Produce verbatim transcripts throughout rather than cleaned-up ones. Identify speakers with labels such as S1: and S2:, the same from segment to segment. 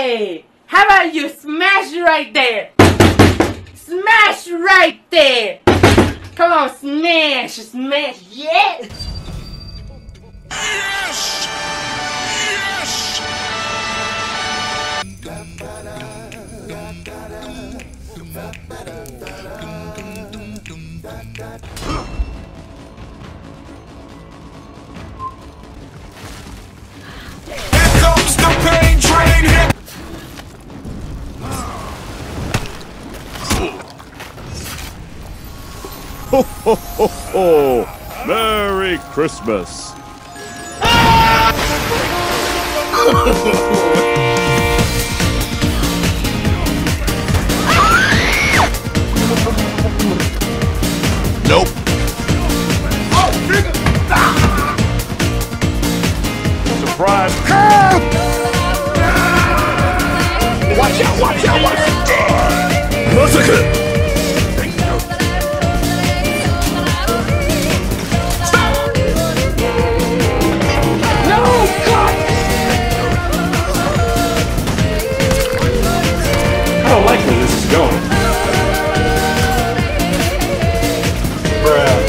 S1: Hey, how about you smash right there? Smash right there! Come on, smash, smash, yeah!
S2: Yes! Yes! Here comes the pain train here!
S3: Ho ho ho ho! Merry Christmas!
S2: Nope.
S3: Oh, nigga! Ah! Surprise!
S2: Watch out! Watch out! Watch out! Massacre!
S3: I don't like where this is going. Bruh.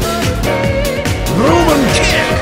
S2: Roman kick!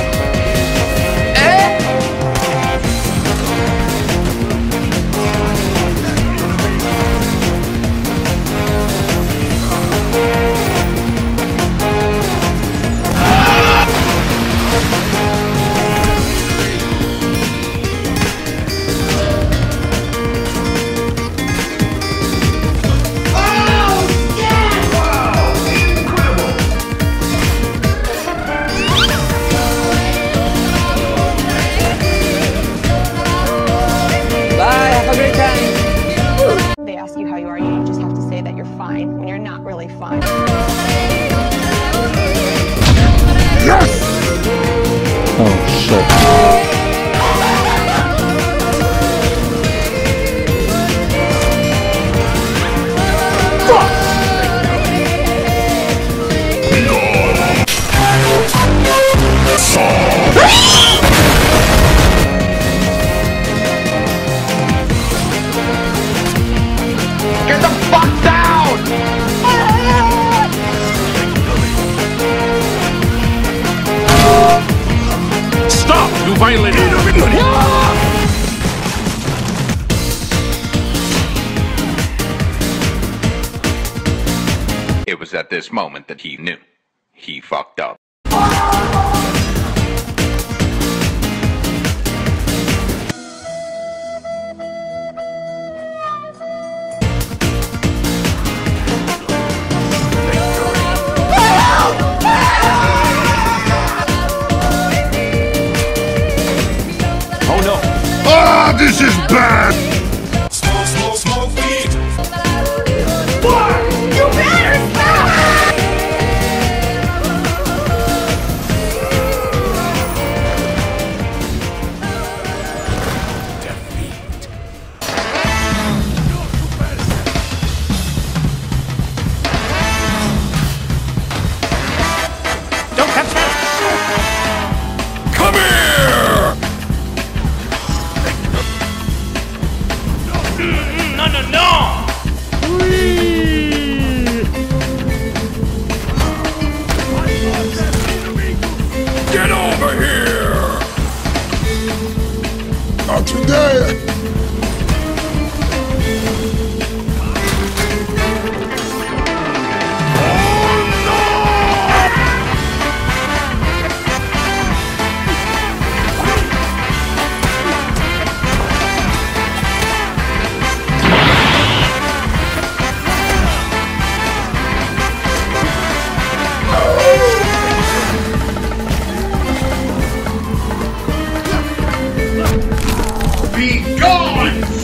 S4: They ask you how you are, you just have to say that you're fine when you're not really fine.
S2: Yes!
S3: Oh shit.
S2: Get the fuck down!
S3: Stop! You violated everybody!
S5: It was at this moment that he knew. He fucked up.
S3: Oh no!
S2: Ah, this is bad!
S6: Smoke, smoke, smoke weed.
S1: You better stop!
S3: Don't touch that!
S2: Come here!
S3: No, no, no!
S2: Get over here! Not today!
S6: Be gone!